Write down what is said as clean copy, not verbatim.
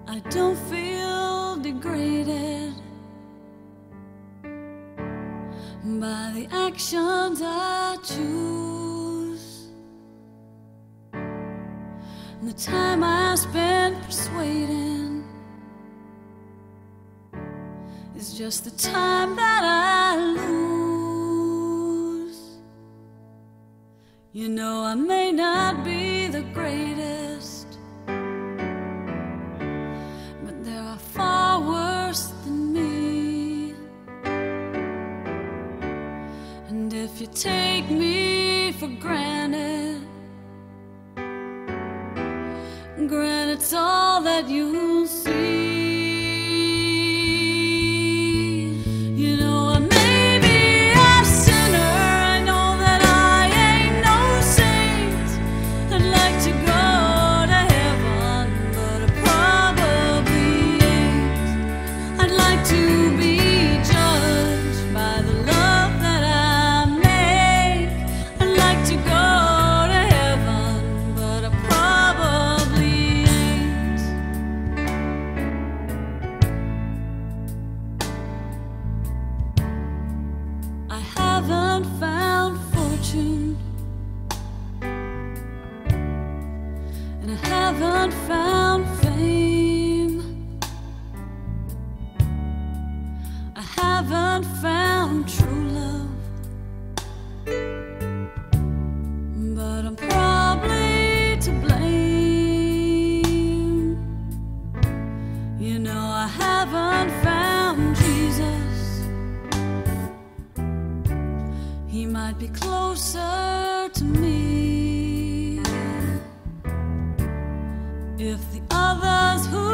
I don't feel degraded by the actions I choose. And the time I spent persuading is just the time that I lose. You know, I may not be the greatest, but there are far worse than me. And if you take me for granted, granted, all that you'll see. You know, I may be a sinner, I know that I ain't no saint. I'd like to go to heaven, but I probably ain't. I'd like to be judged by the love that I make. I'd like to go to heaven, but I probably ain't. I haven't found fortune, and I haven't found fame. I haven't found true love, but I'm probably to blame. You know, I haven't found Jesus. He might be closer to me if the others who